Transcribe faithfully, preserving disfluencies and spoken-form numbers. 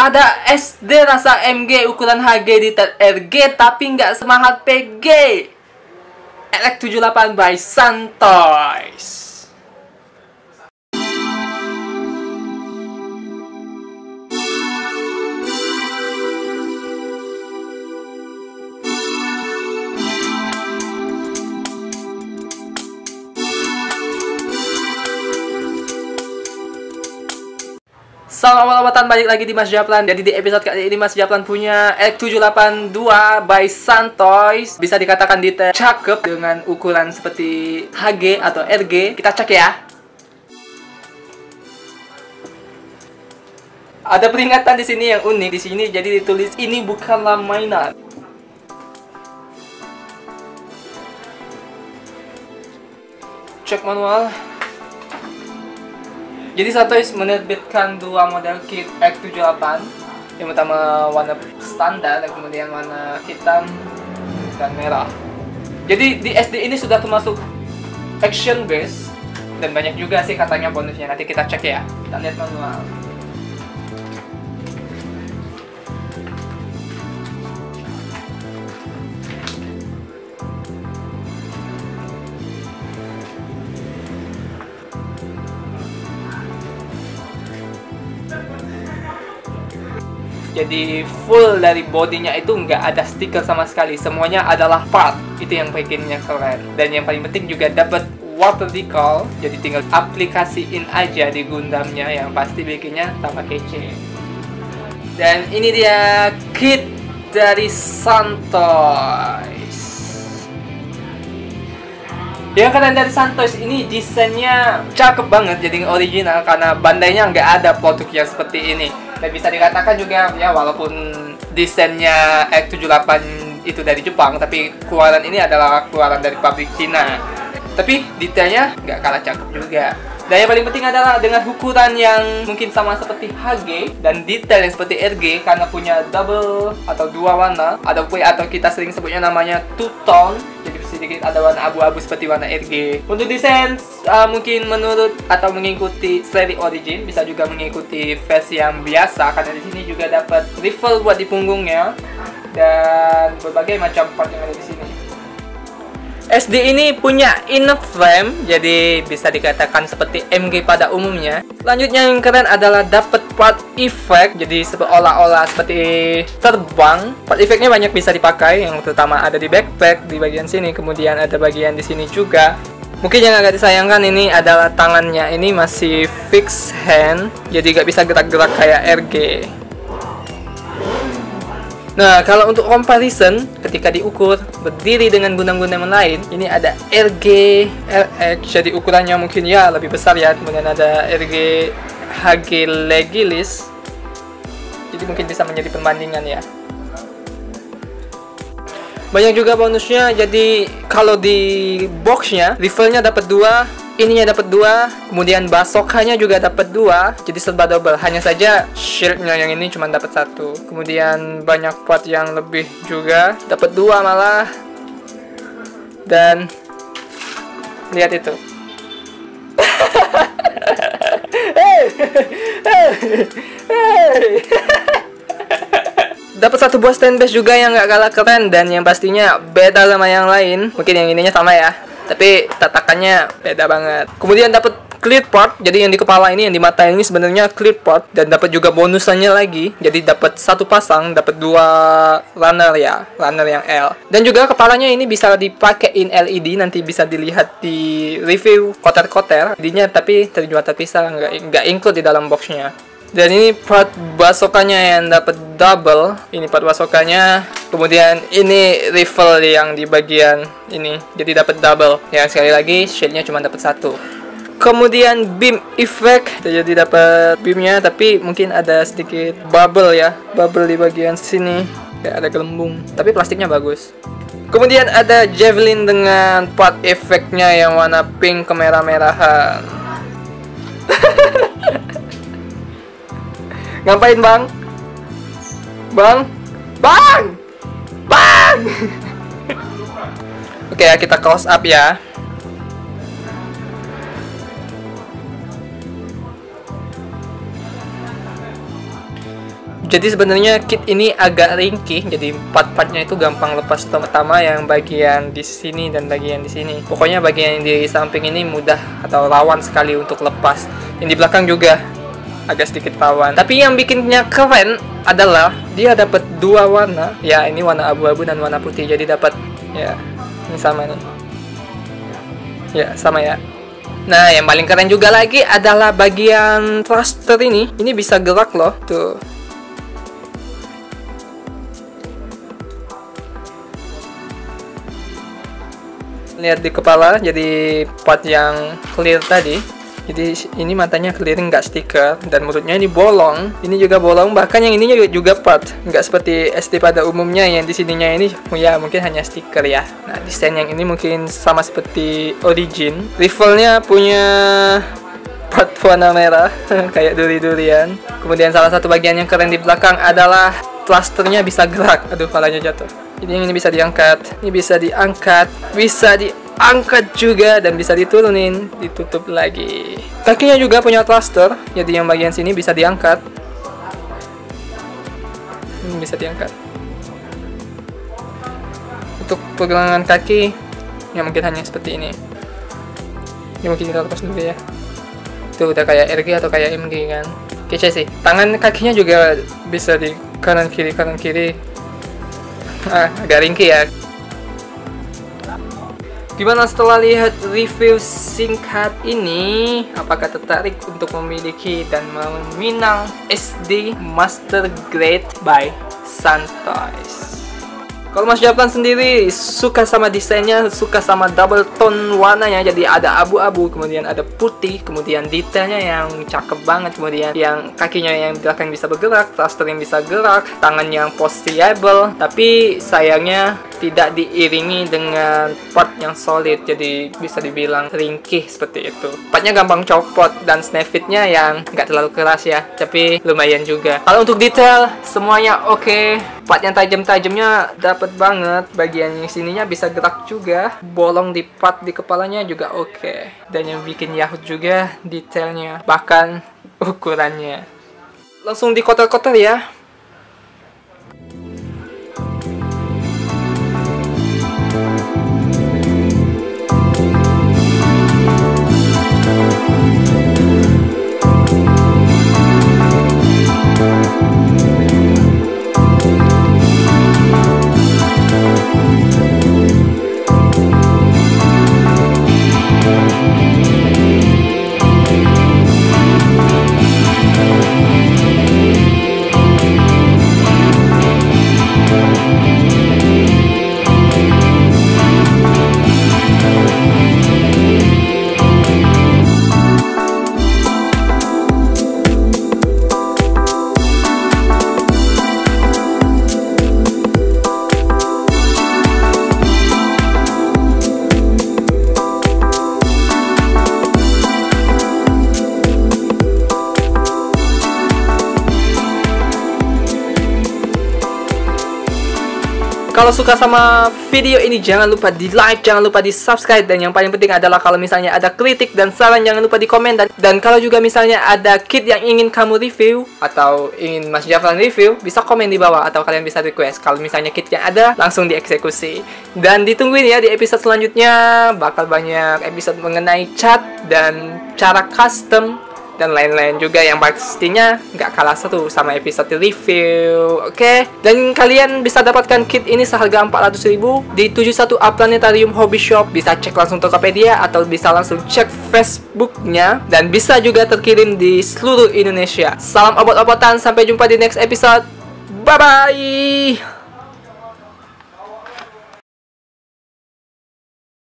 Ada S D rasa M G ukuran H G detail R G tapi nggak semangat P G. L X tujuh puluh delapan by Santoys. Selamat malam, balik lagi di Mas Japlan. Jadi di episode kali ini Mas Japlan punya L X tujuh delapan dua by Santoys. Bisa dikatakan detail cakep dengan ukuran seperti H G atau R G. Kita cek ya. Ada peringatan di sini yang unik. Di sini jadi ditulis ini bukanlah mainan. Cek manual. Jadi Santoys menerbitkan dua model kit L X tujuh delapan. Yang pertama warna standar dan kemudian warna hitam dan merah. Jadi di S D ini sudah termasuk action base dan banyak juga sih katanya bonusnya. Nanti kita cek ya. Kita lihat manual. Jadi full dari bodinya itu nggak ada stiker sama sekali, semuanya adalah part. Itu yang bikinnya keren. Dan yang paling penting juga dapat water decal, jadi tinggal aplikasiin aja di Gundamnya, yang pasti bikinnya tambah kece. Dan ini dia kit dari Santoys. Yang keren dari Santoys ini desainnya cakep banget, jadi original karena Bandainya nggak ada produk yang seperti ini. Dan bisa dikatakan juga ya walaupun desainnya L X tujuh delapan itu dari Jepang, tapi keluaran ini adalah keluaran dari pabrik Cina. Tapi detailnya nggak kalah cakep juga. Dan yang paling penting adalah dengan ukuran yang mungkin sama seperti H G dan detail yang seperti R G karena punya double atau dua warna, ada atau kita sering sebutnya namanya two tone. Jadi sedikit ada warna abu-abu seperti warna R G. Untuk desain uh, mungkin menurut atau mengikuti seri origin, bisa juga mengikuti versi yang biasa karena di sini juga dapat rifle buat di punggungnya dan berbagai macam part yang ada di sini. S D ini punya inner frame, jadi bisa dikatakan seperti M G pada umumnya. Selanjutnya yang keren adalah dapat part effect, jadi seolah-olah seperti terbang. Part effectnya banyak bisa dipakai, yang terutama ada di backpack di bagian sini, kemudian ada bagian di sini juga. Mungkin yang agak disayangkan ini adalah tangannya ini masih fixed hand, jadi gak bisa gerak-gerak kayak R G. Nah, kalau untuk comparison, ketika diukur berdiri dengan Gundam-Gundam lain, ini ada R G L X, jadi ukurannya mungkin ya lebih besar ya. Kemudian ada R G H G Legilis, jadi mungkin bisa menjadi perbandingan ya. Banyak juga bonusnya, jadi kalau di boxnya, rifle-nya dapat dua, ininya dapat dua, kemudian bazooka-nya juga dapat dua, jadi serba double. Hanya saja shield-nya yang ini cuma dapat satu. Kemudian banyak part yang lebih juga, dapat dua malah. Dan lihat itu. Hey, hey, hey. Dapat satu buah stand base juga yang nggak kalah keren dan yang pastinya beda sama yang lain. Mungkin yang ininya sama ya, tapi tatakannya beda banget. Kemudian dapat clear part, jadi yang di kepala ini, yang di mata ini sebenarnya clear part, dan dapat juga bonusannya lagi. Jadi dapat satu pasang, dapat dua runner ya, runner yang L. Dan juga kepalanya ini bisa dipakein L E D, nanti bisa dilihat di review koter-koter. Jadinya tapi terjual terpisah, nggak nggak include di dalam boxnya. Dan ini part bazooka-nya yang dapat double. Ini part bazooka-nya. Kemudian ini rifle yang di bagian ini, jadi dapat double. Yang sekali lagi shield-nya cuma dapat satu. Kemudian beam effect, jadi dapat beamnya, tapi mungkin ada sedikit bubble ya, bubble di bagian sini, kayak ada gelembung. Tapi plastiknya bagus. Kemudian ada javelin dengan part effect-nya yang warna pink kemerah-merahan. Ngapain bang? Bang? Bang! Bang! Oke ya, kita close up ya. Jadi sebenarnya kit ini agak ringkih, jadi part-partnya itu gampang lepas, terutama yang bagian di sini dan bagian di sini. Pokoknya bagian yang di samping ini mudah atau rawan sekali untuk lepas. Yang di belakang juga agak sedikit rawan. Tapi yang bikinnya keren adalah dia dapat dua warna. Ya, ini warna abu-abu dan warna putih. Jadi dapat ya, ini sama nih. Ya, sama ya. Nah, yang paling keren juga lagi adalah bagian thruster ini. Ini bisa gerak loh, tuh. Lihat di kepala, jadi part yang clear tadi. Jadi ini matanya clear, nggak stiker, dan mulutnya ini bolong. Ini juga bolong, bahkan yang ininya juga part, nggak seperti S D pada umumnya yang di sininya ini ya mungkin hanya stiker ya. Nah, desain yang ini mungkin sama seperti Origin. Rifle-nya punya part warna merah kayak duri-durian. Kemudian salah satu bagian yang keren di belakang adalah thrusternya bisa gerak. Aduh, palanya jatuh. Ini yang ini bisa diangkat, ini bisa diangkat, bisa diangkat juga, dan bisa diturunin, ditutup lagi. Kakinya juga punya thruster, jadi yang bagian sini bisa diangkat. Ini bisa diangkat. Untuk pergelangan kaki, ya mungkin hanya seperti ini. Ini mungkin kita lepas dulu ya. Itu udah kayak R G atau kayak M G kan. Kece sih. Tangan kakinya juga bisa di kanan kiri kanan kiri. Ah, agak ringkih ya. Gimana setelah lihat review singkat ini? Apakah tertarik untuk memiliki dan meminang S D Master Grade by Santoys? Kalau Mas Japlan sendiri suka sama desainnya, suka sama double tone warnanya, jadi ada abu-abu, kemudian ada putih, kemudian detailnya yang cakep banget, kemudian yang kakinya yang belakang bisa bergerak, thruster yang bisa gerak, tangan yang postable, tapi sayangnya tidak diiringi dengan part yang solid, jadi bisa dibilang ringkih seperti itu. Partnya gampang copot dan snap fitnya yang nggak terlalu keras ya, tapi lumayan juga. Kalau untuk detail semuanya oke, okay. Part yang tajam-tajamnya dapat banget, bagian yang sininya bisa gerak juga, bolong di part di kepalanya juga oke, okay. Dan yang bikin yahut juga detailnya, bahkan ukurannya. Langsung dikotor-kotor ya. Kalau suka sama video ini jangan lupa di like, jangan lupa di subscribe, dan yang paling penting adalah kalau misalnya ada kritik dan saran jangan lupa di komen, dan, dan kalau juga misalnya ada kit yang ingin kamu review atau ingin Mas Japlan review, bisa komen di bawah atau kalian bisa request. Kalau misalnya kitnya ada, langsung dieksekusi. Dan ditungguin ya di episode selanjutnya, bakal banyak episode mengenai cat dan cara custom dan lain-lain juga yang pastinya nggak kalah seru sama episode review. Oke, okay? Dan kalian bisa dapatkan kit ini seharga empat ratus ribu di tujuh satu A Planetarium Hobby Shop. Bisa cek langsung Tokopedia atau bisa langsung cek Facebooknya, dan bisa juga terkirim di seluruh Indonesia. Salam obot-obotan, sampai jumpa di next episode. Bye bye.